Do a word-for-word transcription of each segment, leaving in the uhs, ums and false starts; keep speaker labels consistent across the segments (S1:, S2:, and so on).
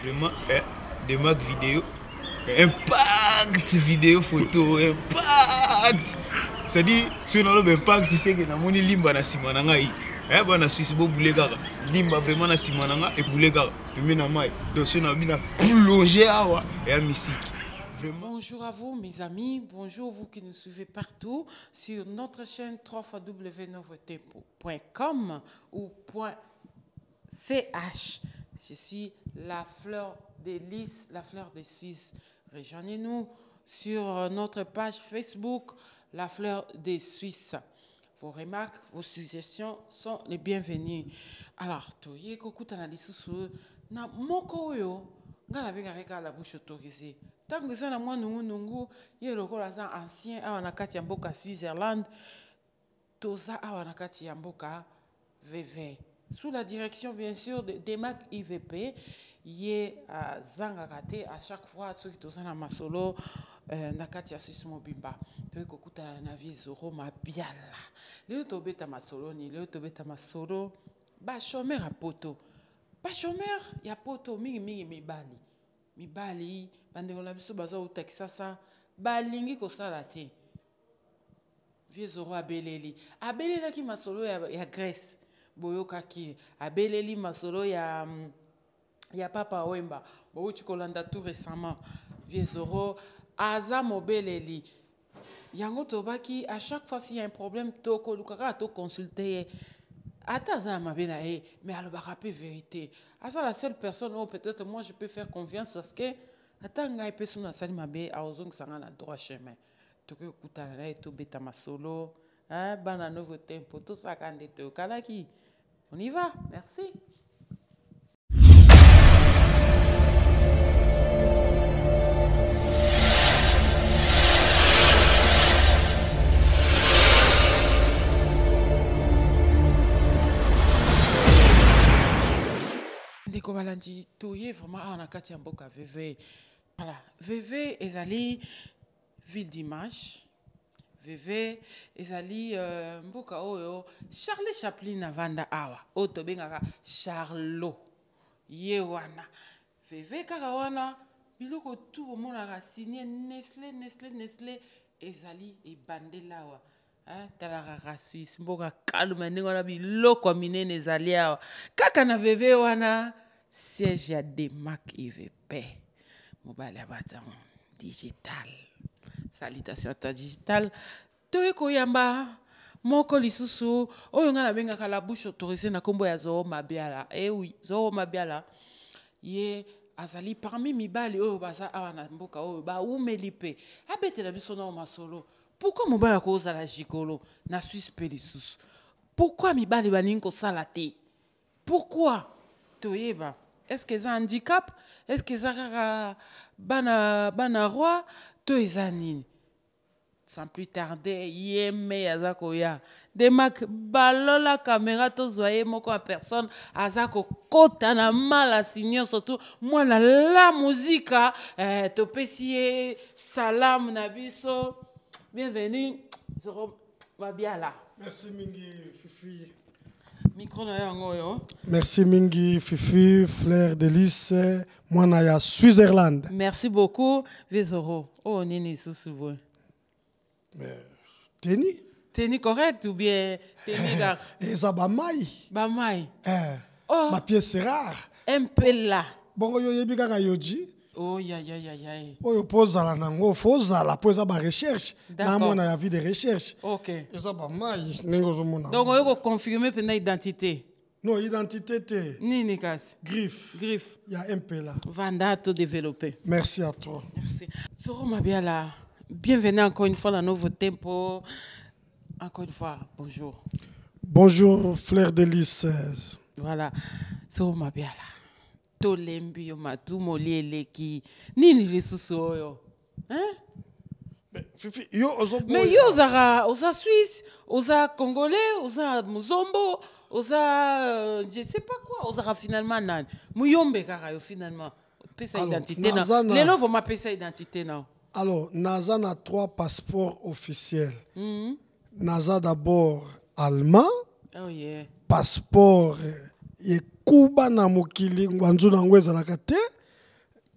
S1: Vraiment, hein, des marques vidéo. Impact vidéo photo, impact. C'est-à-dire, si on a l'impact, tu sais que dans mon limba na simananga. Eh ben, na Suisse, bon boulet gara. Limba vraiment na simananga et boulet gara. Puis maintenant, mai. Donc, si on a bien plongé à et à musique.
S2: Bonjour à vous mes amis, bonjour vous qui nous suivez partout sur notre chaîne w w w point novotempo point com ou .ch. Je suis la fleur des lys, la fleur des Suisses. Rejoignez-nous sur notre page Facebook, la fleur des Suisses. Vos remarques, vos suggestions sont les bienvenues. Alors, tu y es cocu na lisusu na moko yo ngala benga reka la bouche autorisée. Tant que ça na moi nungu nungu ye lokola za ancien awa na kati ya mboka Switzerland toza awa na kati ya mboka V V sous la direction bien sûr de Demak I V P ye a zanga kate à chaque fois ceux qui toza na masolo na kati ya Suisse mobimba to kokuta na vie zoro mabiala leo to beta masolo ni leo to beta masolo ba chômeur a poto ba chômeur ya poto mingi mingi mibali mibali bandeko na biso baza utakisa sa balingi kosala te vie zoro abeleli abelelaki masolo ya, ya Grèce boyokaki abeleli masolo ya ya Papa Wemba bouti kolanda tout récemment vie zoro aza mobeleli yango tobaki à chaque fois s'il y a un problème toko lukaka to consulter attends ça m'a bien aïe mais alors bah rappeler vérité à ça la seule personne où peut-être moi je peux faire confiance parce que attends ngai pe suna sali mabe a ozong sanga na droit chemin to que kutana na to beta masolo hein bana nouveau tempo tout ça quand de kanaki on y va merci. Ndeko balandi toye vraiment na kati ya mboka V V. Voilà, V V ezali ville d'image. V V ezali euh, mboka oyo Charlie Chaplin na vanda awa. O to bengaka Charlot. Ye wana. V V kaka wana biloko tout omonaka signé Nestlé Nestlé Nestlé ezali ebandela awa. Hein, talaka Suisse mboka kaluma ndenge wana biloko minene ezali awa. Kaka na V V wana siège ya Demak I V P. Mobile abatam digital. Salutations à toi digital. Toye koyamba moko lisusu oyo nga na benga la bouche autorisée na kombo ya Zoro Mabiala. Eh oui, Zoro Mabiala. Ye azali parmi mibali oyo baza awa na mboka oyo ba umelipe. Abete na biso na masolo. Pourquoi mobala ko za jikolo na Suisse pe lisusu? Pourquoi mibali baningi ko sala te? Pourquoi? Toyeba. Est-ce que c'est un handicap? Est-ce que c'est un bana bana roi? To ezanini. Sans plus tarder, yeme yazako ya. Demak balola caméra to zoye moko a personne azako kota na mala signon surtout moi na la musique eh, to pesie salam na biso. Bienvenue Zoro Mabiala.
S3: Merci mingi Fifi.
S2: Micro na yango yo.
S3: Merci mingi Fifi, Fleur de Lys, moi na ya Switzerland.
S2: Merci beaucoup Zoro. Oh nini susubo.
S3: Mais teni?
S2: Teni correct ou bien teni gar?
S3: Et ça ba mai.
S2: Ba mai.
S3: Eh.
S2: Oh.
S3: Ma pièce rare.
S2: Un peu là.
S3: Bongo yo yebi kaka yoji.
S2: Oh ya ya ya ya.
S3: Oyo pozala nango fozala poza ba recherche. Na mona ya vie de recherche.
S2: OK.
S3: Et ça ba mai ningo zo mona.
S2: Donc on va confirmer pena identité.
S3: Non, identité te.
S2: Nini kas?
S3: Griffe.
S2: Griffe.
S3: Il y a un peu là.
S2: Vanda to développer.
S3: Merci à toi.
S2: Merci. Zoro Mabiala. Bienvenue encore une fois dans Nouveau Tempo. Encore une fois, bonjour.
S3: Bonjour Fleur de Lys.
S2: Voilà. Zoro Mabiala. Tolembi yo matu moliele ki nini lisusu oyo hein
S3: mais Fifi yo ozo
S2: mais yo zara oza Suisse oza Congolais oza Muzombo oza euh, je sais pas quoi oza finalement nan muyombe kaka yo finalement pesa identité na lelo vont m'appeler identité na
S3: alors naza na trois passeports officiels.
S2: mm -hmm.
S3: Naza d'abord allemand.
S2: Oh yeah.
S3: Passeport et Kuba na mokili ngwanzu na ngweza na kate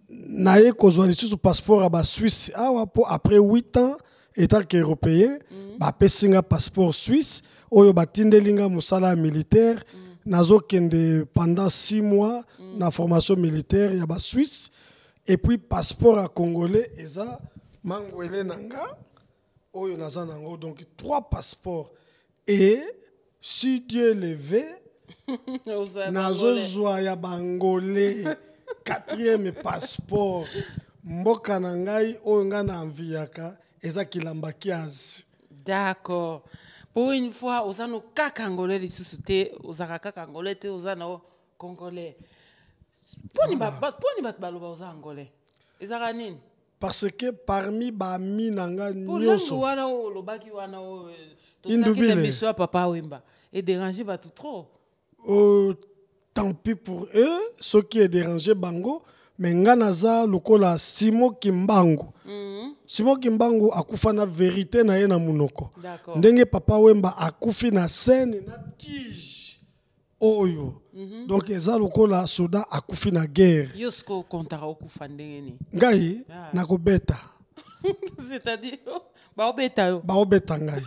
S3: naye kozwa lisusu passeport à ba Suisse awa po après huit ans état qu'européen mm. ba pesinga passeport suisse oyo batindelinga musala militaire mm. nazo kende pendant six mois mm. na formation militaire ya ba Suisse et puis passeport à congolais eza mangwele nanga oyo naza nango donc trois passeports et si Dieu le veut nazo zwa ya bangolais quatrième passeport mboka na ngai oyo nga na enviaka eza kilamba kiazi.
S2: D'accord. Pour une fois ozano kaka angolais lisusu te ozaka kaka angolais te ozana congolais. Poni ba poni bat baloba oza angolais. Ezaka nini?
S3: Parce que parmi ba mi nanga
S2: nyoso wana o lobaki wana o indubile biso papa wemba et déranger ba tout trop.
S3: Oh, tant pis pour eux, ce qui est dérangé bango, mais nganaza lokola Simo Kimbangu. Mm -hmm. Simo Kimbangu akufa na vérité na ye na munoko. Ndenge papa wemba akufi na scène na tige oyo. Mm -hmm. Donc eza lokola soda akufi na guerre.
S2: Yosko kontara okufa ndenge ni.
S3: Ngai ah. nakobeta.
S2: C'est-à-dire ba obeta yo.
S3: Ba obeta ngai.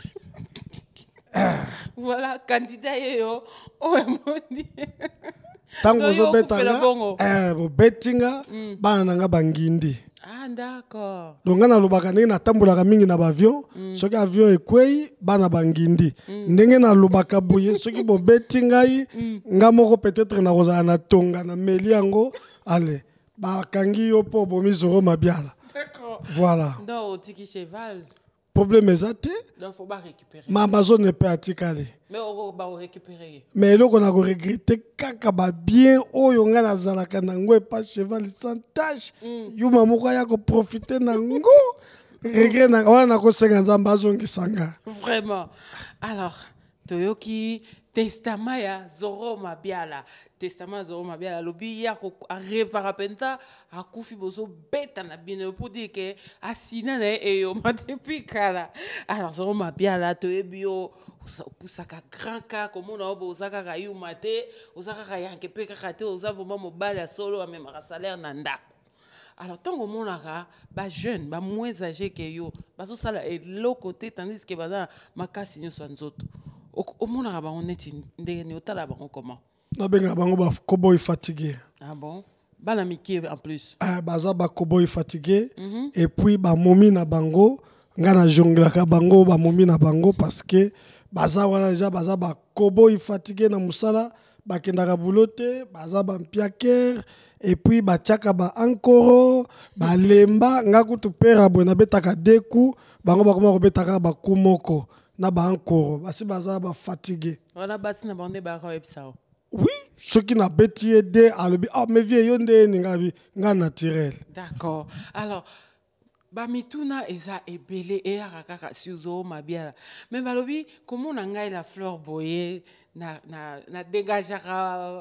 S2: Voilà, candidat yo, oh moni.
S3: Tango zo betanga, eh, bo betinga, ba nanga bangindi.
S2: Ah d'accord.
S3: Donc ngana lobaka ndenge na tambulaka mingi na avion, soki avion ekwei bana bangindi. Ndenge na lobaka boye soki bo betinga yi, nga moko peut-être na kozala na tonga na meli yango, allez, ba kangi yo po bo mizoro mabiala.
S2: D'accord.
S3: Voilà.
S2: Non, au tiki cheval.
S3: Problème exacté.
S2: Donc faut pas récupérer.
S3: Ma Amazon n'est pas atikale.
S2: Mais on va récupérer.
S3: Mais là on a regretté kaka ba bien oyo nga na zalaka nango pas cheval sans tâche. Yuma moko ya ko profiter nango. Regret na wana ko senga nzamba zongi sanga.
S2: Vraiment. Alors, toyoki testament ya Zoro Mabiala. Testament Zoro Mabiala lobi ya ko revara penta akufi bozo beta na bino pour dire que asina na e yo matepi kala. Alors Zoro Mabiala toyebi yo pusaka grand cas comme on a bozaka ka yu mate ozaka ka yanke pe ka te ozava mo mobile solo même ka salaire na ndako. Alors tant que monaka ba jeune ba moins âgé que yo bazo sala et l'autre côté tandis que baza makasi nyo sanzoto. Au monaka ba honnête ndenge ni otala ba comment.
S3: Na benga bango ba cowboy fatigué.
S2: Ah bon? Bana miki en plus.
S3: Ah baza ba cowboy fatigué mm -hmm. et puis ba momi na bango ngana jongla ka bango ba momi na bango parce que baza wana déjà baza ba cowboy fatigué na musala ba kendaka boulotte baza ba mpiaker et puis ba tchaka ba ankoro ba lemba ngakutu pera bona betaka deku bango ba koma ko betaka ba kumoko na ba ankoro basi baza ba fatigué.
S2: Wana basi na bande ba ka websao.
S3: Oui, ce qui n'a pas été aidé à le dire, ah, mais vieux, yon de n'ingabi, nga naturel.
S2: D'accord. Alors, bamituna eza ebele e akaka si Zoro Mabiala. Mais balobi, comment on a la fleur boye na na na dégagera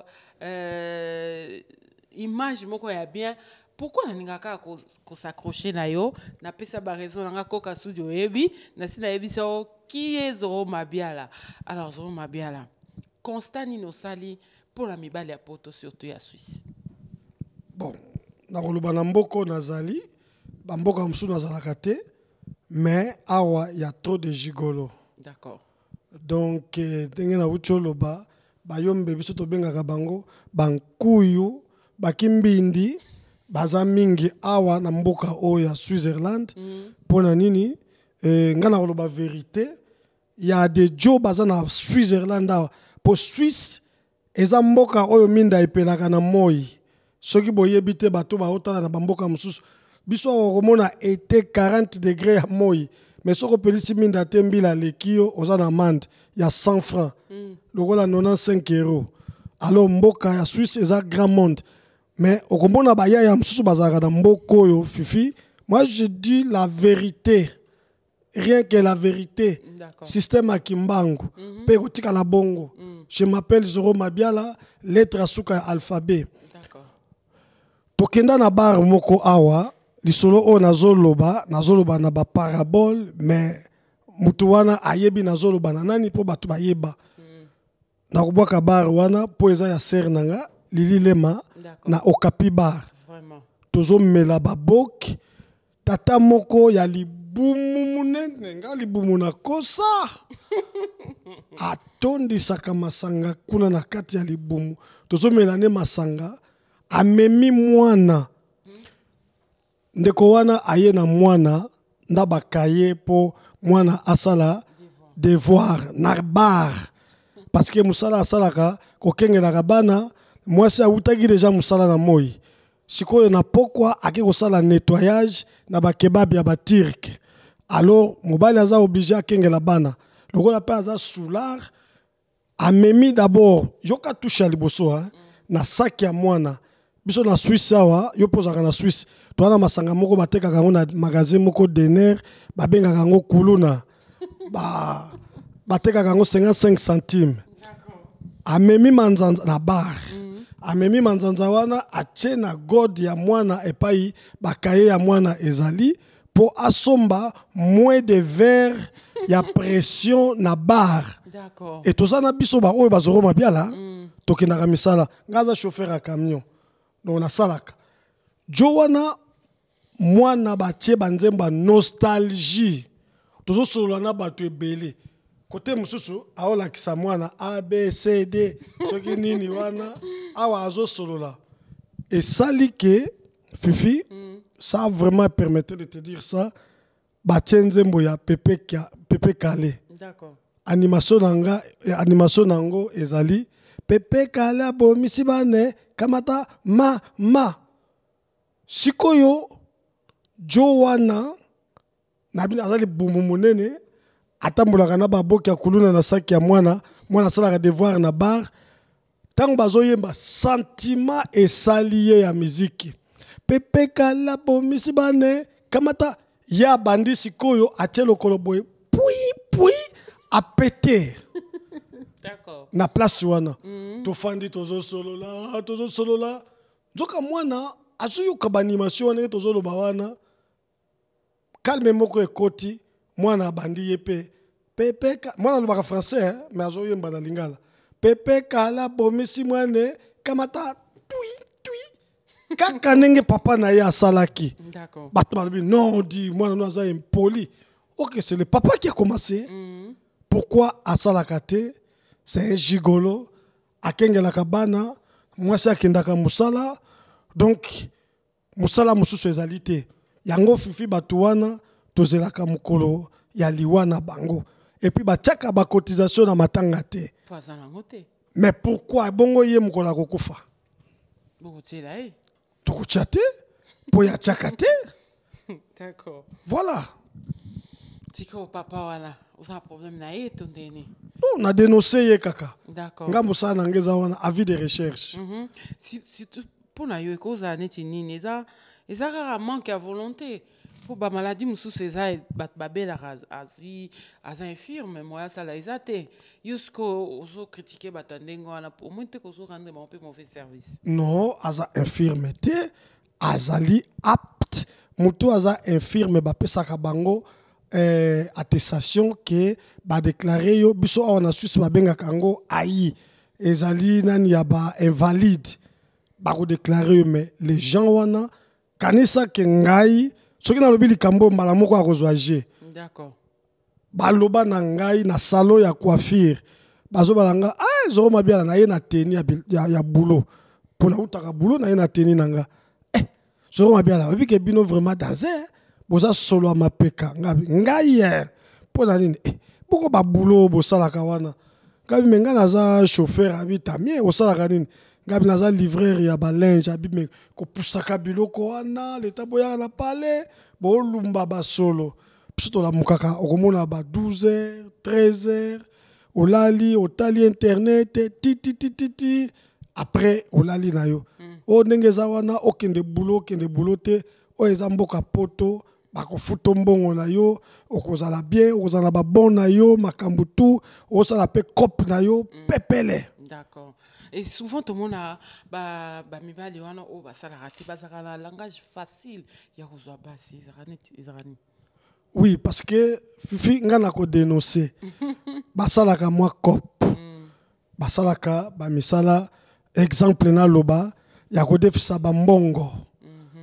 S2: euh, image moko ya bien. Pourquoi na ngaka ko s'accrocher na yo na pesa ba raison nga koka studio ebi na sina ebi so qui est Zoro Mabiala. Alors Zoro Mabiala constat nino sali pour la mibali ya poto surtout ya Suisse.
S3: Bon, na koloba na mboko nazali, ba mboka msu nazalaka te, mais awa y a trop de gigolo.
S2: D'accord.
S3: Donc ndenge na ucholoba ba yombe biso to bengaka bango bankuyu bakimbindi baza mingi awa na mboka o ya Switzerland mm. Pona nini eh, ngana koloba vérité y a des jo baza na Switzerland awa pour Suisse eza mboka oyo minda epelaka na moi soki boyebi te bato ba otala na bamboka mususu biso okomona été quarante degrés ya moi mais soko pelisi minda te mbila lekio oza na amende ya cent francs mm. Lokola quatre-vingt-quinze euros alors mboka ya Suisse eza grand monde mais okomona baya ya mususu bazaka na mboko oyo fifi moi je dis la vérité rien que la vérité. Système à Kimbangu mm -hmm. Pe la bongo mm. Je m'appelle Zoro Mabiala lettre asuka alphabet. D'accord. Tokenda na bar moko awa lisolo o nazoloba nazoloba na ba parabole mais mutu wana ayebi nazoloba na nani po batu bayeba mm. Na kubwaka bar wana po eza ya ser nanga Lili Lema na Okapi bar. Vraiment. tozomela baboki tata moko ya libumu munene nga libumu na kosa atondisaka masanga kuna na kati ya libumu tozomela ne masanga amemi mwana ndeko wana aye na mwana nda bakaye po mwana asala devoir na bar parce que musala asalaka kokengelaka bana mwasi awutaki deja musala na moi sikoyo na pokwa ake kosala nettoyage na bakebab ya batirke alors mobali aza obligé akengela bana lokola pe aza soulard amemi d'abord yoka touche ya liboso hein, na sac ya mwana biso na Suisse awa yo pozaka na Suisse toana masanga moko batekaka yango na magasin moko Denner babengaka yango kuluna ba batekaka yango cinquante-cinq centimes amemi manzanza na bar mm. amemi manzanza wana atie na god ya mwana epai bakaye ya mwana ezali po asomba moins de verre ya pression na bar et tozana biso ba oyo bazoro mabiala mm. tokendaka misala ngaza chauffeur ya camion donc na salaka jo wana mwana batie banzemba nostalgie tozo solola na bato ebele côté mususu aolakisa mwana A B C D soki nini wana awa azo solola et sali que Fifi mm. ça vraiment permettait de te dire ça batie nzembo ya Pepe Pepe Kale
S2: d'accord
S3: animation nanga animation nango ezali Pepe Kale abomisi bane kamata ma ma sikoyo jo wana nabina azali bumu munene atambolaka na baboki ya kuluna na saki ya mwana mwana asalaka devoir na bar tango bazoyemba sentiment esali ye ya miziki Pepe Kale abomisi bane kamata ya bandi sikoyo atie lokolo boye pui pui a pété.
S2: D'accord.
S3: Na place wana. Mm. Tofandi tozo solo la, tozo solo la. Nzoka mwana azuyo kabanimation wana tozo lo bawana. Calme moko ekoti mwana bandi yepe. Pepe mwana lo baka français hein, mais azoyo mbana lingala. Pepe Kale bomisi mwane kamata tui tui. Kaka nenge papa na ya salaki.
S2: D'accord.
S3: Bato balobi non dit mwana no aza impoli. OK, c'est le papa qui a commencé. Mm. Pourquoi Asalakate, c'est un gigolo, Akengela Kabana, moi c'est Akendaka Moussala, donc Moussala Moussou ezalité. Yango Fifi Batouana, Tozelaka Mukolo, Yaliwana Bango. Et puis Bachaka ba cotisation na matangate. Mais pourquoi Bongo Ye Mukola Kokufa? Tokuchate? Poya Chakate?
S2: D'accord.
S3: Voilà.
S2: Tiko papa wala. Vous avez un problème na ye tondeni.
S3: Non, on a dénoncé ye kaka.
S2: D'accord.
S3: Nga musa na ngeza wana avis de recherche.
S2: Mhm. Si si pour na yo cause neti nini eza eza rarement manque à volonté. Pour ba maladie musu eza bat babela azui az infirme moi ça la ezate. Jusqu'au oso critiquer batandengo wana pour moi te kozo rendre mon peu mauvais service.
S3: Non, aza infirmité azali apte mutu aza infirme ba pesaka bango Euh, attestation que ba déclaré yo biso on a Suisse ba benga kango aïe ezali nani ya ba invalide ba ko déclarer mais les gens wana kanisa ke ngai soki na lobi likambo mbala moko akozwa je
S2: d'accord
S3: ba loba na ngai na salon ya coiffure bazo balanga ah zo mabia na ye na teni ya, ya, ya boulot pour na utaka boulot na ye na teni nanga eh zo mabia la ke bino vraiment danger boza solo mapeka ngabi ngai pona nini eh boko ba boulot bosala kawana ngabi menga naza chauffeur habita mie osala nini ngabi naza livreur ya ba linge abi me ko pusaka biloko wana leta boya na pale bo lumba ba solo pito la mukaka okomona ba douze heures treize heures olali otali internet ti ti ti ti ti après olali na yo mm. O ndenge za wana okende boulot okende boulot te o ezamboka poto bako futo mbongo na yo okozala bien okozala ba bon na yo makambu tout osala pe cop na yo mm. pepele.
S2: D'accord. Et souvent tout le monde a ba ba mibali wana o ba sala rati ba sala langage facile ya kozwa basi zarani zarani.
S3: Oui, parce que Fifi ngana ko dénoncer ba sala ka moi cop mm. ba sala ka ba misala exemple na loba ya ko defisa ba mbongo.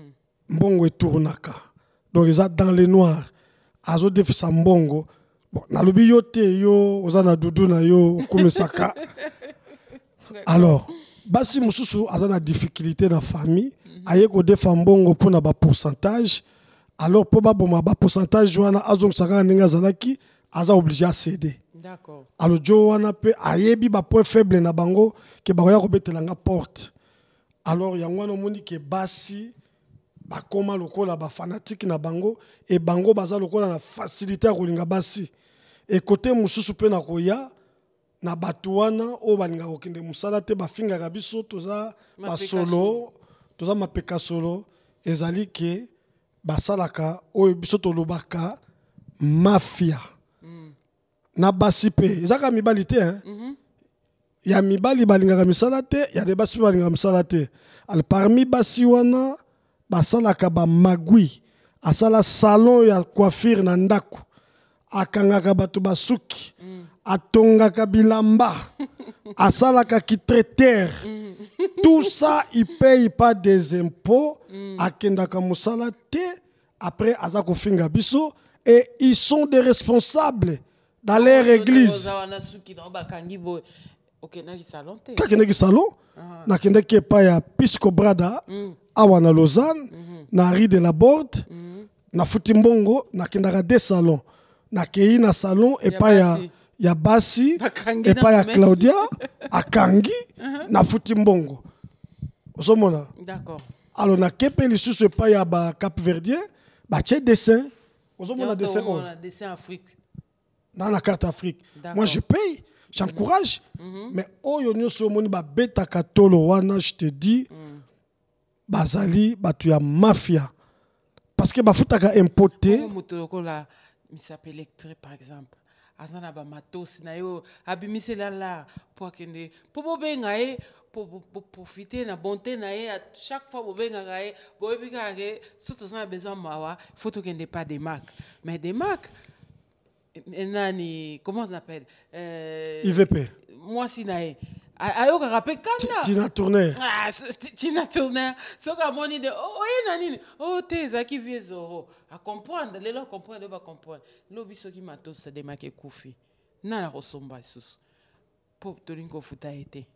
S3: mbongo etournaka donc eza dans le noir azodefisa mbongo bon nalobi yo te yo oza na dudu na yo okumisaka alors basi mosusu aza na difficulté na famille aye kodefa mbongo mpona bapourcentage alors mpo baboma bapourcentage wana azongisaka ndenge azalaki aza obligé acéder.
S2: D'accord.
S3: Alors jo wana pe ayebi ba point faible na bango ke bakoya kobetelanga porte. Alors yango wana omoni ke basi bakoma lokola ba fanatique na bango et bango baza lokola na facilité ya kolinga basi. Et côté mususu pe na koya na batu wana o balinga kokende musala te bafingaka biso toza ba solo toza mapeka solo ezali ke basalaka oyo biso tolobaka mafia. Na basi pe ezaka mibali te hein. Mm -hmm. Ya mibali balingaka misala te ya de basi balingaka misala te. Al parmi basi wana basalaka ba magui asala salon ya coiffure na ndako akangaka batu basuki mm. atongaka bilamba asalaka ki traiteur mm. Tout ça il paye pas des impôts mm. akendaka musala te après azako finga biso et ils sont des responsables dans leur église. Kakendeki salon nakendeki epai ya Pisco Brada awa na Lausanne na Rue de la Borde na futi mbongo nakendaka de salon nakei na salon epai ya ya basi epai ya Claudia akangi na futi mbongo ozomona.
S2: D'accord.
S3: Alors na kepe lisusu epai ya ba Cap Verdien ba tie dessin ozomona dessin
S2: on dessin Afrique.
S3: Dans la carte Afrique. Moi, je paye, j'encourage. Mm-hmm. Mais oyo nyonso moni ba beta katolo wana, je te dis, mm. bazali batu ya mafia. Parce que bafutaka impoté.
S2: Motoloko la misape électrique par exemple. Azana ba matos na yo abimise la la pour kende pour benga e pour profiter na bonté na e à chaque fois pour benga e bo bika ke surtout ça a besoin mawa faut to kende pas des marques mais des marques. Nani, comment on l'appelle euh,
S3: I V P.
S2: Moi, si nae. Ayo ka rappel kanda.
S3: Tina Turner.
S2: Ah, Tina Turner. So ka moni de oh eh nani. Oh te zaki vie zoro. À comprendre, les gens comprennent, les gens comprennent. Lobi so ki matos sa demake kufi. Na la resomba sus. Pour tolinko futa été.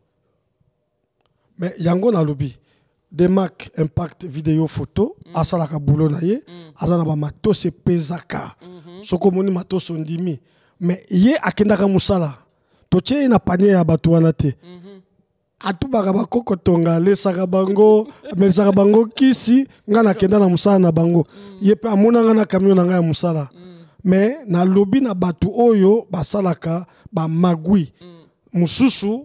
S3: Mais yango na lobi. Demak impact vidéo photo mm. asalaka boulot na ye mm. azana ba matos e pezaka mm -hmm. soko moni matos ondimi mais ye akendaka musala toche na panier ya batu wana te mm -hmm. atubaka bakoko tonga lesaka bango mesaka bango kisi nga na kenda na musala na bango mm. ye pe amona nga na camion na nga ya musala mm. mais na lobi na batu oyo basalaka ba magui mm. mususu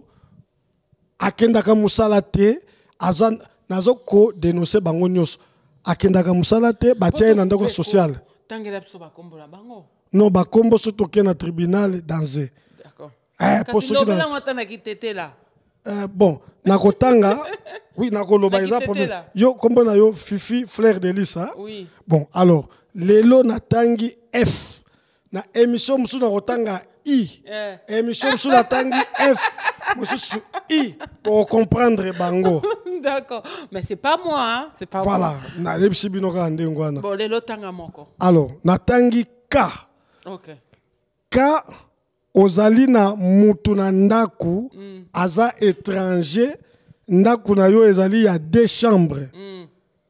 S3: akendaka musala te azan nazoko dénoncer bango nyos akendaka musala te batia na ndako social
S2: tangela biso bakombo na bango
S3: non bakombo so toke na tribunal danger.
S2: D'accord.
S3: Eh
S2: parce que là on tana kitete là
S3: euh bon nakotanga oui nakoloba exemple yo kombo na yo Fifi Fleur de Lys hein?
S2: Oui.
S3: Bon alors lelo natangi F na émission musu nakotanga I eh. Émission musu natangi F musu I pour comprendre bango.
S2: D'accord, mais c'est pas moi, hein? C'est pas
S3: voilà.
S2: Moi.
S3: Voilà,
S2: bon, les tanga moko.
S3: Alors, natangi K.
S2: Ok.
S3: K ozali na mutu na ndaku mm. aza étranger ndaku na yo ezali ya deux chambres. Mm.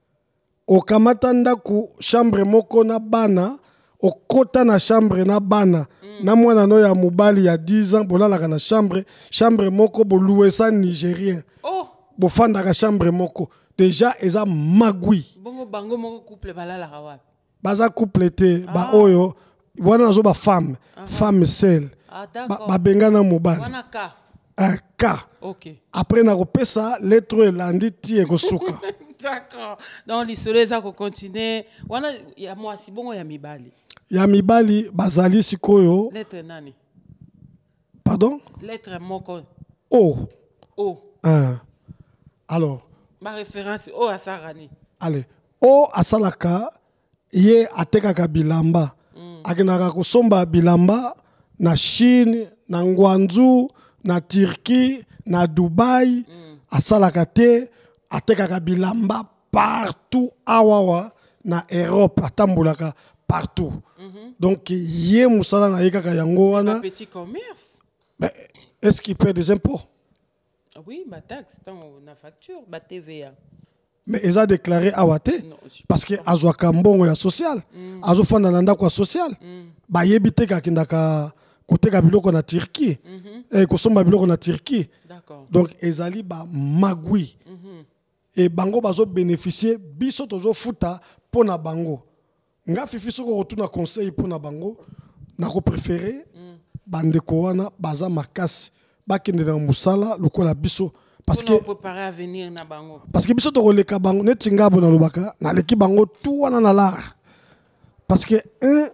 S3: Okamata ndaku chambre moko na bana, okota na chambre na bana. Mm. Na mwana no ya mobali ya dix ans bolalaka na chambre, chambre moko boluesa nigérien.
S2: Oh.
S3: Bofandaka chambre moko déjà eza magui
S2: bongo bango moko couple balala kawa
S3: baza couple te ah. Ba oyo wana zo ba femme uh -huh. Femme seule
S2: ah, ba,
S3: ba bengana mobali
S2: wana ka
S3: un cas
S2: OK
S3: après na kopesa lettre elandi ti ekosuka.
S2: D'accord donc l'histoire eza ko continuer wana ya mwasi bongo ya mibali
S3: ya mibali bazali sikoyo
S2: lettre nani
S3: pardon
S2: lettre moko
S3: O
S2: O
S3: un alors
S2: ma référence O asarani
S3: allez O asalaka ye atekaka bilamba mm. akinaka kosomba bilamba na Chine na Ngwanzu na Turquie na Dubai mm. asalaka te atekaka bilamba partout awawa na Europe atambolaka partout. Mm-hmm. Donc yé musala na yeka yango wana.
S2: Petit commerce.
S3: Ben, est-ce qu'il paie des impôts?
S2: Oui, ma taxe, na facture, ma T V A.
S3: Mais ils ont déclaré awate parce que azwa kambongo ya social, mm. azo fanda nanda kwa social. Mm. Ba yebite ka kindaka koteka biloko na Turquie. Mm -hmm. Et kosomba biloko na Turquie. D'accord. Donc ezali ba magui. Mm -hmm. Et bango bazo bénéficier biso tozo futa pona bango. Nga fifi soko retourna conseil pona bango na ko préférer mm. bandeko wana baza makasi bakende na musala lokola biso. Parce que
S2: préparer à venir na bango. Parce
S3: que biso to koleka bango netinga bona lobaka na leki bango tout wana na lar. Parce que un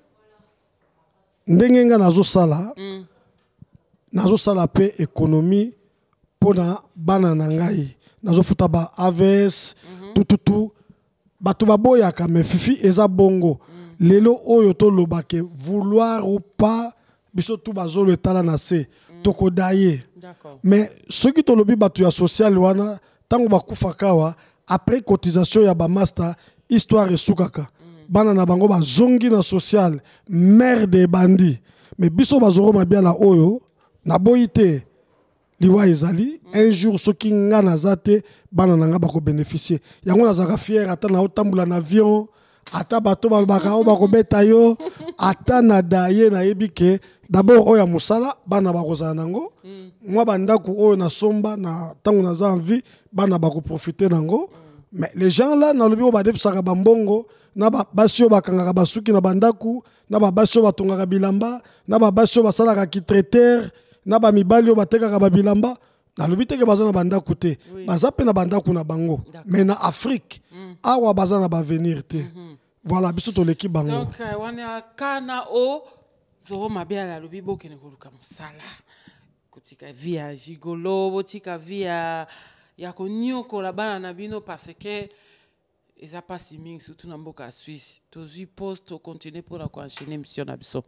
S3: ndengenga nazo sala mm. nazo sala pe économie pona bana na ngai nazo futa ba A V S mm -hmm. tout tout tout bato baboya ka me fifi eza bongo mm. lelo oyo to lobake vouloir ou pas biso tout bazolo etala na se mm. toko daye. D'accord. Mais ceux qui tolobi batu ya social wana tango bakufa kawa après cotisation ya ba master histoire esukaka mm. bana na bango ba zongi na social merde et bandit mais biso bazoro mabia la oyo na boyite liwa ezali mm. un jour ceux qui nga nazate bana nanga bako bénéficier yango nazaka fier ata na otambula na avion ata bato balbaka o bako beta yo ata na daye na yebike d'abord oya musala bana bakozala nango mm. moi bandaku oyo na somba na tango naza en vie bana bako profiter nango mm. mais les gens là na lobi o ba defisaka bambongo na ba basio bakangaka basuki na bandaku na ba basio batongaka bilamba na ba basio basalaka ki traiteur na ba mibali o batekaka ba bilamba na lobi teke baza na bandaku te oui. Baza pe na bandaku na bango mais na Afrique mm. awa baza na ba venir te mm -hmm. Voilà biso to l'équipe bango
S2: donc uh, wana kana o zoro mabia la lobi bokene koluka musala kotika via gigolo botika via ya konyoko la bana na bino parce que eza pas si mingi surtout na mboka Suisse tozui poste to continuer pour la enchaîner mission na biso.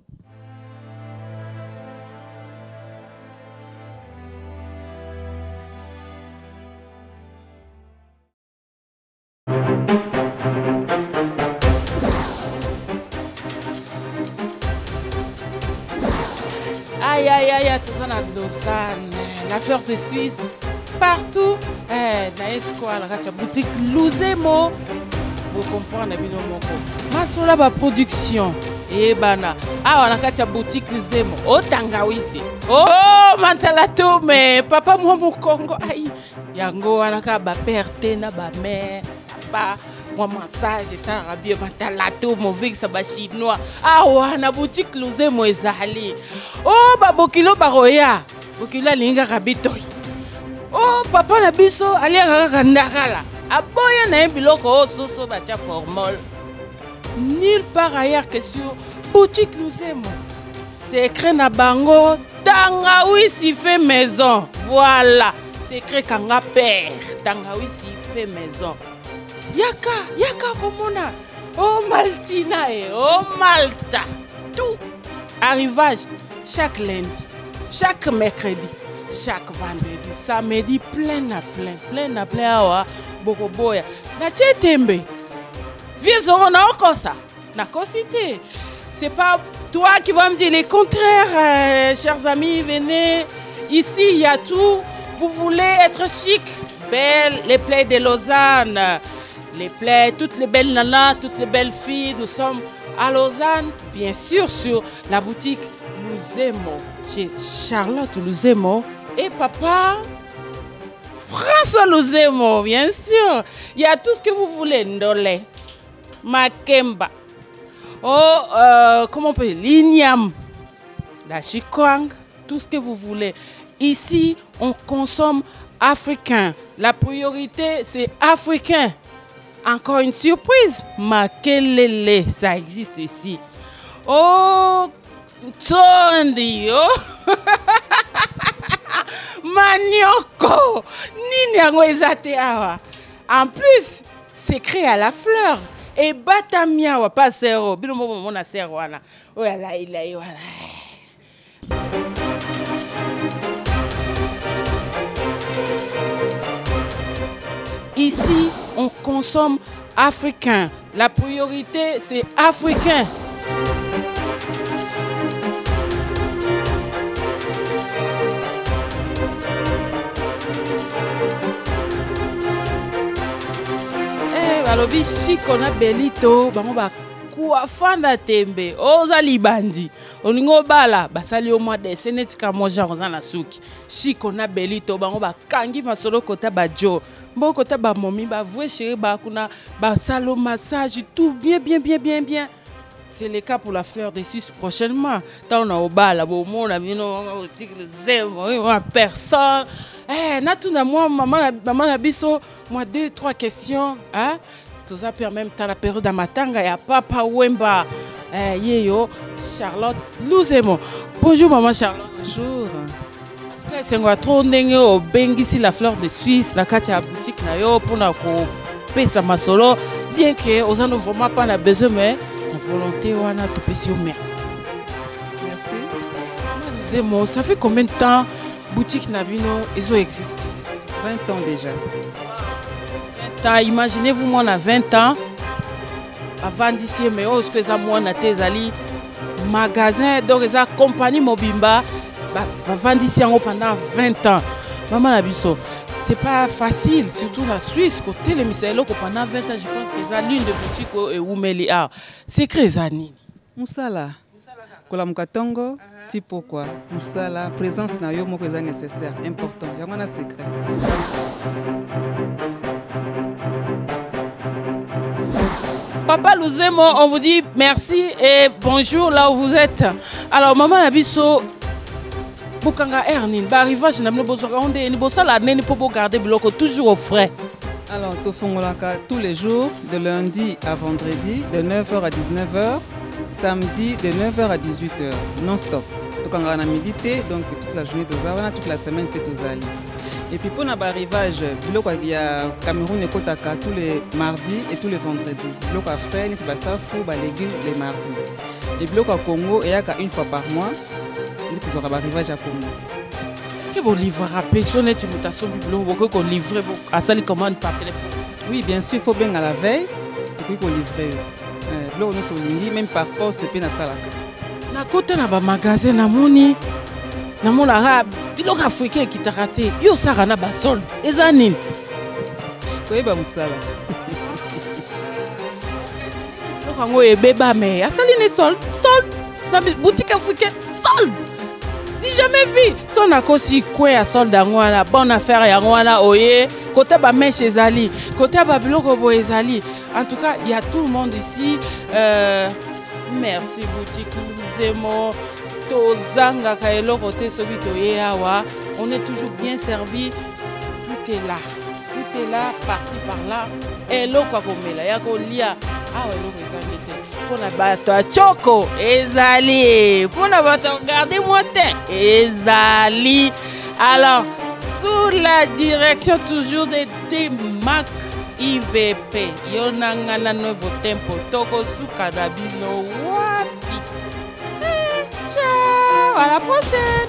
S2: Aïe, aïe, aïe, tout ça, la fleur de Suisse, partout. Eh, la boutique Luzemo, vous comprenez bien mon mot. Ma sola ba production. Eh bana, ah on a kacha boutique Luzemo. Oh Tangawisi. Oh Mantalato mais papa moi mon Congo. Aïe, yango anaka ba perte na ba mère, ba moi massage ça rabio Mantalato mauvais ça ba chinois. Ah wana boutique Luzemo ezali. Oh babokilo baroya. Bokilo linga rabitoy. Oh papa na biso ali kaka ndakala. Aboya na biloko soso bacha formol. Nulle part ailleurs que sur boutique Luzemo. Secret na bango Tangawisi fait maison. Voilà, secret kanga père. Tangawisi fait maison. Yaka, yaka komona. Oh Maltina et oh Malta. Tout arrivage chaque lundi, chaque mercredi, chaque vendredi, samedi plein à plein, plein à plein awa boko boya. Na chetembe. Viens on a encore ça. Na cosité. C'est pas toi qui vas me dire le contraire, euh, chers amis, venez. Ici, il y a tout. Vous voulez être chic, belle, les plaies de Lausanne. Les plaies, toutes les belles nanas, toutes les belles filles. Nous sommes à Lausanne, bien sûr, sur la boutique Luzemo. Chez Charlotte Luzemo et papa François Luzemo, bien sûr. Il y a tout ce que vous voulez. Ndole, Makemba. Oh, euh, comment on peut dire, l'igname, la chikwang, tout ce que vous voulez. Ici, on consomme africain. La priorité, c'est africain. Encore une surprise, makelele, ça existe ici. Oh, tondi, oh, manioko, nini yango ezate awa. En plus, c'est créé à la fleur. Et batamia wa pas zéro. Bilo mo mo na zéro wana. Oh là il est voilà. Ici, on consomme africain. La priorité, c'est africain. Eh, balobi chiko na belito, bango ba kuafanda tembe, oza libandi. Olingo bala, basali au mois de senetika moja roza na suki. Chiko na belito, bango ba kangi masolo kota ba jo. Mbo kota ba momi, ba vwe chéri, ba kuna, ba salo massage, tout bien, bien, bien, bien, bien. C'est le cas pour la fleur des Suisses prochainement. Tant on a au bal, là, bon, on a mis nos personne. Eh, na tout na moi, maman, maman a biso, moi deux, trois questions, hein. Tout ça permet même dans la période de matanga, il y a papa Wemba, eh, yeyo, Charlotte, Louzemo. Bonjour maman Charlotte.
S4: Bonjour.
S2: C'est un trop ndenge au bengisi la fleur de Suisse, la katia boutique na yo pour na ko pesa masolo, bien que aux gens vraiment pas na besoin mais la volonté wana to pesio merci.
S4: Merci.
S2: Louzemo, ça fait combien de temps boutique Nabino ils ont existé?
S4: vingt ans déjà.
S2: vingt ans, imaginez-vous moi on a vingt ans. Avant d'ici mais oh ce que ça moi na tezali magasin donc ça compagnie Mobimba va vendre ici pendant vingt ans. Maman Nabiso, c'est pas facile, surtout la Suisse, côté les Misaëlo, pendant vingt ans, je pense que c'est l'une des boutiques et Oumeli A. C'est Crézani.
S4: Moussala. Kola Mukatongo, tu pourquoi? Moussala, présence na yo moko est nécessaire, important. Il y a un secret.
S2: Papa Louzemo, on vous dit merci et bonjour là où vous êtes. Alors, Maman Nabiso, Bokanga Ernin, arrivage na mno bozo onde ni bosala neni pour garder bloc toujours au frais.
S4: Alors, Tofongolaka tous les jours de lundi à vendredi de neuf heures à dix-neuf heures, samedi de neuf heures à dix-huit heures, non stop. Tokanga na milité donc toute la journée tozana, toute la semaine fait tozali. Et puis pour l'arrivage, il y a Cameroun et Kotaka tous les mardis et tous les vendredis. Bloc à frais, ni basafou, ba légumes les mardis. Et bloc à Congo, il y a une fois par mois. Nous avons arrivage à Congo.
S2: Est-ce que vous livrez à personne et mutation vous qu'on livre à sa commande par téléphone?
S4: Oui, bien sûr, il faut bien à la veille pour qu'on livre. Bloc nous sommes même par poste depuis na salaka.
S2: Na côté na ba magasin na moni na mona arabe, biloko africain qui t'a raté. Yo sara na ba solde. Ezanine.
S4: Koyeba musala.
S2: Lokango ebeba mais asali ne solde, solde. Na boutique africaine solde. J'ai jamais vu. Son akosi kwe a solde ngwana, bonne affaire ya ngwana oye, côté ba mèche ezali, côté ba biloko bo ezali. En tout cas, il y a tout le monde ici. Euh, merci boutique Louzemo. Tozanga kaelo côté sobi toye awa. On est toujours bien servi. Tout est là. Tout est là, par-ci par-là. Et l'eau quoi comme là, ya ko lia. Ah ouais, l'eau ezali te. Pour la bateau choco, ezali. Pour la bateau, regardez-moi ezali. Alors, sous la direction toujours de T-Mac I V P, Yonangana Nouveau Tempo, Toko Sukadabino, Wapi. Eh, ciao, à la prochaine.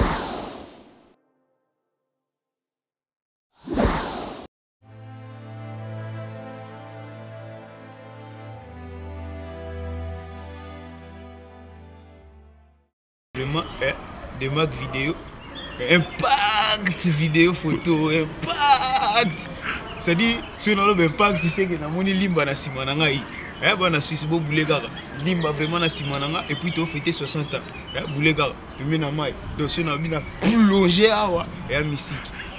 S1: Vraiment, eh, des marques vidéo, impact vidéo photo, impact. C'est-à-dire, si on a l'impact, tu sais que nous avons limba na simananga. Eh, bon, na Suisse, bon, boulega. Limba vraiment na simananga. Et puis, tu as fêté soixante ans. Eh, boulega. Tu mets na maille. Donc, si on a mis na plongé à wa, et à musique.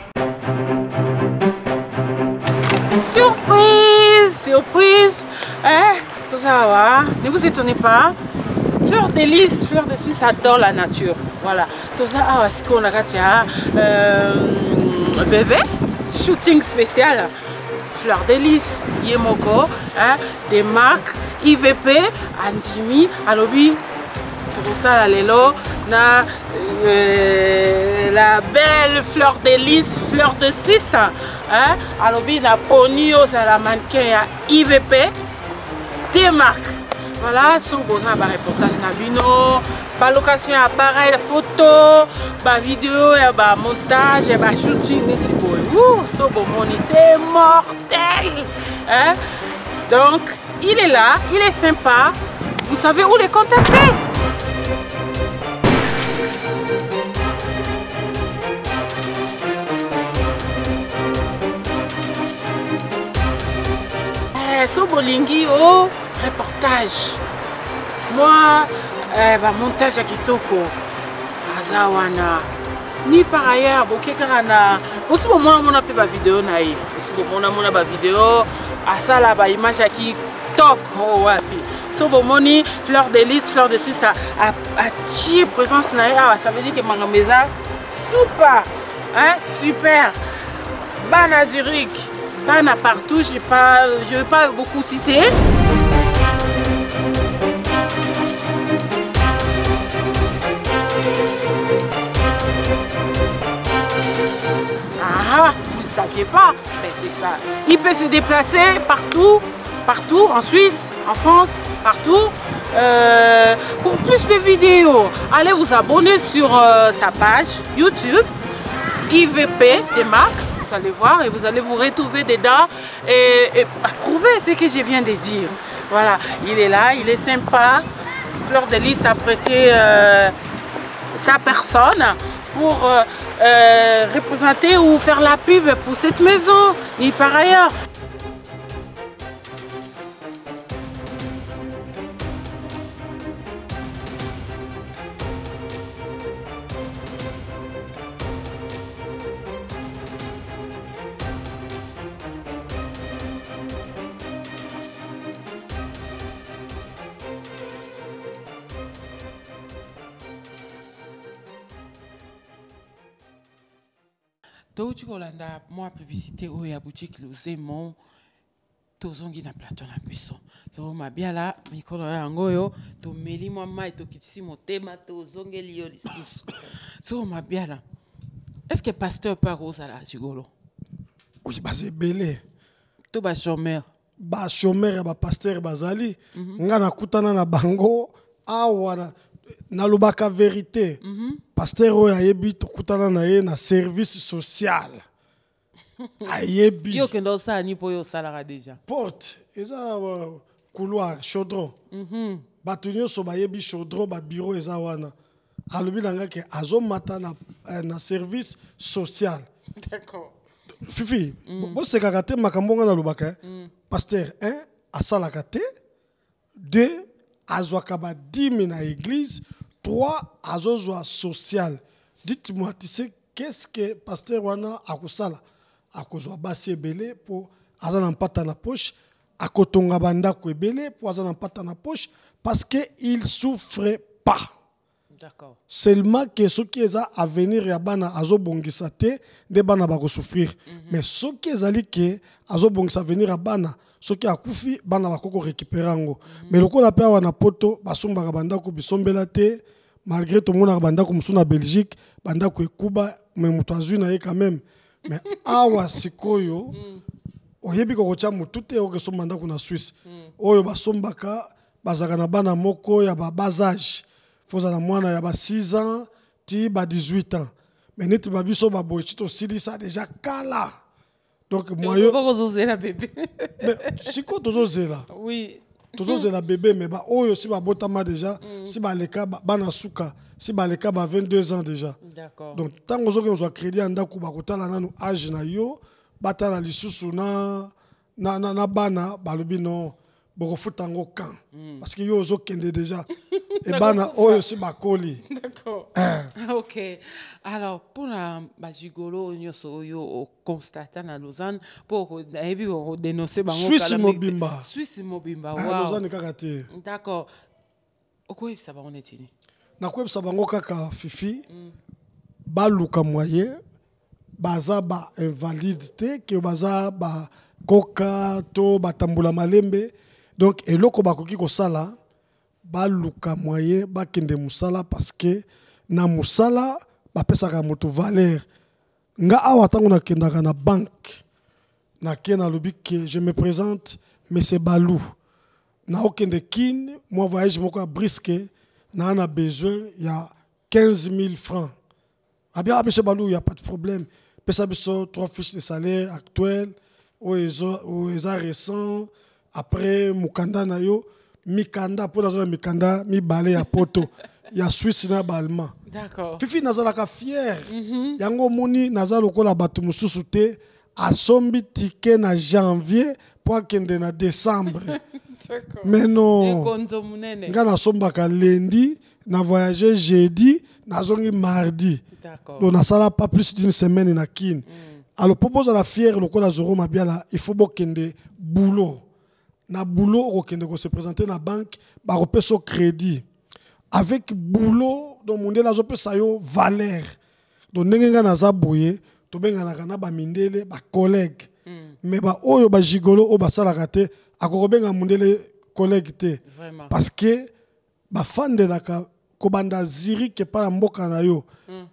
S2: Surprise, surprise. Eh, tout ça va. Ne vous étonnez pas. Fleur de lys, Fleur de Suisse adore la nature. Voilà. Tout ça, ah, ce qu'on a gâté, euh, V V, shooting spécial. Fleur de lys, Yemoko, hein, des marques, I V P, Andimi, Alobi, tout ça, Lelo, na, euh, la belle Fleur de lys, Fleur de Suisse, hein, Alobi, na Ponio, c'est la mannequin, I V P, des marques. Voilà, sur un reportage Nabino, la location appareil photo, la vidéo, le montage, le shooting, c'est mortel. Hein? Donc, il est là, il est sympa. Vous savez où les contacter? Sobolingi au reportage. Moi, eh, bah, montage à Kitoko. Azawana. Ni par ailleurs, Bokekarana. Aussi, bon, moi, on a fait ma vidéo. Aussi, bon, on a ma vidéo. À ça, là, bah, image à qui top. Oh, wapi. So, bon, moni, fleur de lys, fleur de suisse, à tir présence. Naïa, ça veut dire que Mangameza, super. Hein, super. Bana Zurich. Bana partout, je ne vais pas beaucoup citer. Ah, vous ne saviez pas, mais c'est ça. Il peut se déplacer partout, partout, en Suisse, en France, partout. Euh, pour plus de vidéos, allez vous abonner sur euh, sa page YouTube, I V P des marques. Vous allez voir et vous allez vous retrouver dedans et, et approuver ce que je viens de dire. Voilà, il est là, il est sympa. Fleur de Lys a prêté euh, sa personne pour euh, euh, représenter ou faire la pub pour cette maison. Et par ailleurs, donc tu colanda moi publicité au ya boutique le mon tozongi na plateau na buisson so ma bien là mikolo yango yo to meli moi mai to kitisi motema tozongeli yo lisusu so ma bien là est-ce que pasteur Parosa là jigolo
S3: oui bah c'est belé
S2: to ba chômeur
S3: ba chômeur ba pasteur bazali nga na kutana na bango awana na lobaka vérité pasteur oyo ayebi tokutana na ye na service social ayebi
S2: yo kendo sa ni po yo salara déjà
S3: porte eza uh, couloir chaudron bato nyonso bayebi chaudron ba bureau eza wana alobi nanga ke azomata na, na service social.
S2: D'accord.
S3: Fifi bosekaka te makambo nga na lobaka pasteur un asalaka te deux azwaka ba dîme na église, trois azozwa social. Dites-moi, tu sais qu'est-ce que pasteur wana akosala? Akozwa basi ebele pour azana mpata na poche, akotonga bandako ebele pour azana mpata na poche parce que il souffre pas.
S2: D'accord.
S3: Seulement que ce qui est à venir ya bana azobongisa te de bana ba souffrir. Mm -hmm. Mais ce qui est ali que azobongisa venir ya bana ce qui a kufi bana ba koko récupérer ngo. Mm -hmm. Mais loko na pe wana poto basomba bandako bisombela te malgré tout mona bandako musuna Belgique bandako ekuba mais mutu azuna ye quand même. Mais awa sikoyo oyebi ko kocha mutu te oke somba ndako na Suisse. Oyo basombaka bazaka na bana moko ya ba basage. Faut à moi na ba six ans ti ba dix-huit ans. Mais net ba biso ba bochito sili ça déjà kala. Donc moi yo
S2: faut oser la bébé.
S3: Mais si ko tozo zela.
S2: Oui.
S3: Tozo zela bébé mais ba oyo si ba botama déjà mm. si ba leka ba na suka si ba leka ba vingt-deux ans déjà.
S2: D'accord.
S3: Donc tant ozo que on crédit anda ku ba kotala nanu âge na yo batala lisusu na na na, na bana ba lobi non boko futango kan mm. parce que yo ozo kende déjà. Et bana oyo si bakoli.
S2: D'accord. Eh. OK. Alors pour la bajigolo nyoso yo constater na Lausanne pour ebi ko dénoncer bango
S3: Suisse mobimba.
S2: Suisse mobimba.
S3: Wow. Lausanne kakate.
S2: D'accord. Okoye ça va on est ini.
S3: Na ko ça bango kaka fifi. Mm. Ba luka moyen baza ba invalidité que baza ba koka to batambula malembe donc eloko bakoki ko sala ba luka moyen ba kende musala parce que na musala ba pesaka moto valeur nga awa tango na kendaka na banque na kena lobi que je me présente monsieur Balou na okende kin moi voyage moko à brisque na na besoin il y a quinze mille francs. Ah bien monsieur Balou, il y a pas de problème. Pesa biso trois fiches de salaire actuelles ou les récents après mukanda na yo mikanda pour la mikanda mi balé à poto. Il y a Suisse na allemand.
S2: D'accord.
S3: Fifi nazalaka fier. Mm-hmm. Yango moni nazalo kola batu mususu te asombi ticket na janvier pour kende na décembre.
S2: D'accord.
S3: Mais non. Nga na sombaka lundi, na voyager jeudi, na zongi mardi.
S2: D'accord.
S3: Donc na sala pas plus d'une semaine na kin. Mm. Alors propose à la fière le kola zoro mabiala, il faut bokende boulot. Na boulot au kende ko se présenter na banque, ba repeso crédit. Avec boulot donc monde la zo pe sayo valeur. Donc nenga na za boye, to benga na kana ba mindele ba collègue. Mm. Mais ba oyo ba gigolo o ba sala kate akobenga mundele collègue te. Vraiment. Parce que ba fan de la kobanda ziri ke pa mboka na yo. Mm.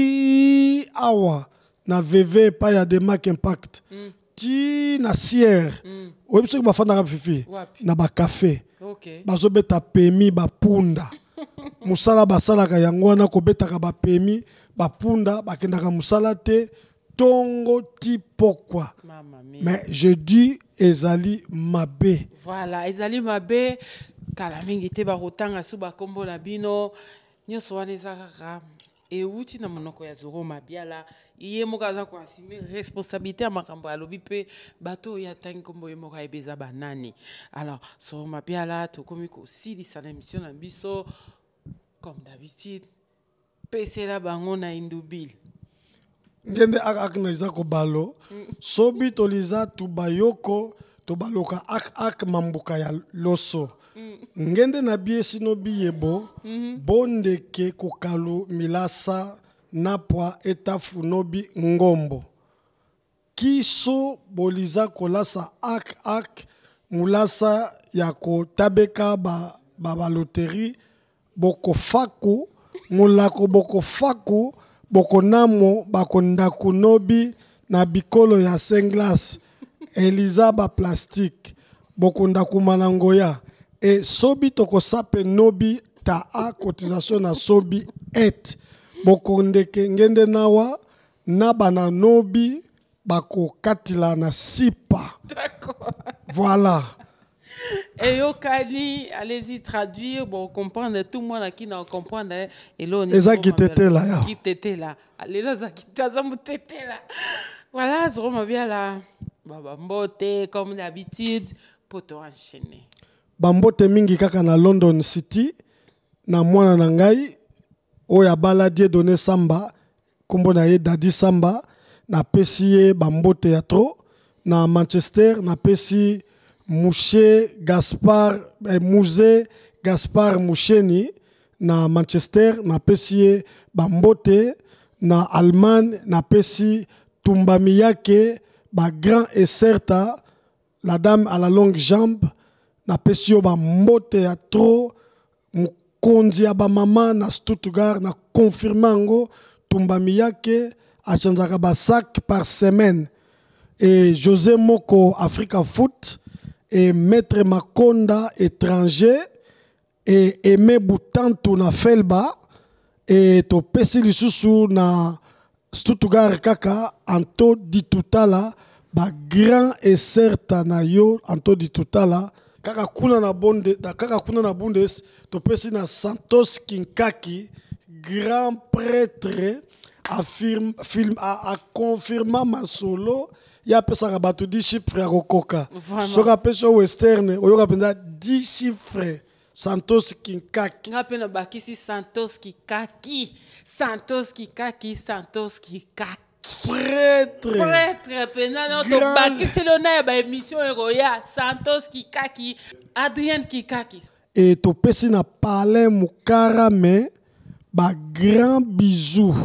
S3: Ti awa na V V pa ya de mark impact. Mm. Ti na sier. Mm. Oyebi soki ba fan na fifi na ba café. Okay. Ba zo beta pemi ba punda. Musala ba sala ka yango wana ko beta ka ba pemi ba punda ba kendaka musala te. Tongo ti pourquoi. Mais je dis ezali mabe.
S2: Voilà, ezali mabe kala mingi te ba rotanga su ba kombo na bino nyoso wana ezaka e uti na monoko ya zoro mabiala iye mokaza ko assumer responsabilité ya makambo alobi pe bato ya tangi kombo ye moka ebeza banani. Alors zoro mabiala to komi ko silisa na émission na biso comme d'habitude pesela bango na indubil.
S3: Ngende ak ak na izako balo sobi toliza tubayoko tobaloka ak ak mambuka ya loso ngende na bie sino biyebo bondeke kokalu milasa napwa etafu nobi ngombo kiso boliza kolasa ak ak mulasa ya kotabeka ba ba loterie boko faku mulako boko faku boko namo bakondaku nobi na bikolo ya senglas eliza ba plastique bokondaku manangoya et sobi toko sape nobi ta a cotisation na sobi et bokondeke ngende nawa na bana nobi bako katila na sipa.
S2: D'accord.
S3: Voilà.
S2: Et yo kali, allez-y traduire, bon comprendre tout le monde qui n'a comprendre et là on est
S3: Eza qui t'était là ya.
S2: Qui t'était là. Allez là ça qui t'azamu t'était là. Voilà, ça remet bien là. Baba mbote comme d'habitude pour te enchaîner.
S3: Bambote mingi kaka na London City na mwana na ngai oya baladie donné Samba kombo na ye Dadi Samba na pesi ye bambote ya tro na Manchester na pesi Mouché Gaspard eh, Mouze Gaspard Moucheni na Manchester na pesi bambote na Allemagne na pesi Tumbamiyake ba grand et certa la dame à la longue jambe na pesi bambote ya tro mukonzi ya ba mama na Stuttgart na confirmango Tumbamiyake achanzaka ba sac par semaine et José Moko Africa Foot et Maître Makonda étranger et Aimé Boutantou na Felba et to pesi lisusu na Stuttgart kaka anto di tutala ba grand et certa na yo anto di tutala kaka kuna na bonde da kaka kuna na bundes to pesi na Santos Kinkaki grand prêtre affirme film a, a confirma masolo ya pesa ka batu dix chiffres ya kokoka soka pesa western oyoka penda dix chiffres Santos Kinkaki
S2: ngapena bakisi Santos Kinkaki Santos Kinkaki Santos Kinkaki
S3: prêtre
S2: prêtre pena no to bakisi lo na ba émission ya Santos Kinkaki Adrien Kinkaki
S3: et to pesi na parler mukara me ba grand bisou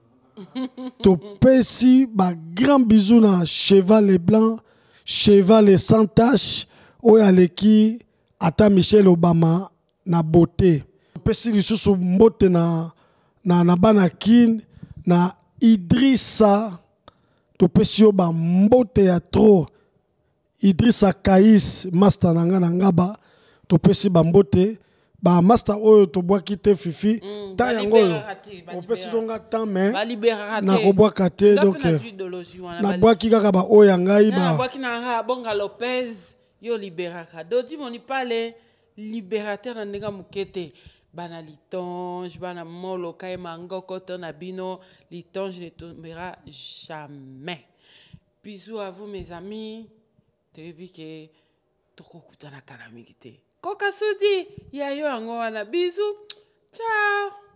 S3: to pesi ba grand bisou na cheval blanc cheval sans tache oya leki ata Michelle Obama na beauté pesi lisusu mbote na na na banakin na Idrissa to pesi yo ba mbote ya tro Idrissa Kais master nanga na ngaba topesi bambote ba master oyo tobwaki te fifi
S2: Mm,
S3: ta
S2: ba
S3: yango oyo
S2: libérera te, ba
S3: opesi
S2: libérera.
S3: donga temps mais
S2: balibéraka te
S3: nakobwaka te
S2: Nga
S3: donc
S2: mpe nazwi idéologie wana, bali-
S3: nabwaki kaka baoyo ya ngai
S2: Na
S3: ba
S2: nabwaki na nga bonga Lopez yo libéraka dodi moni pale libérateur na ndenge moke te bana litonge bana moloka ye mangoko to na bino litonge ne tombera jamais. Bisous à vous mes amis, toyebi ke tokokutana kala mingi te koka sudi ya yo yango wana. Bisous, ciao.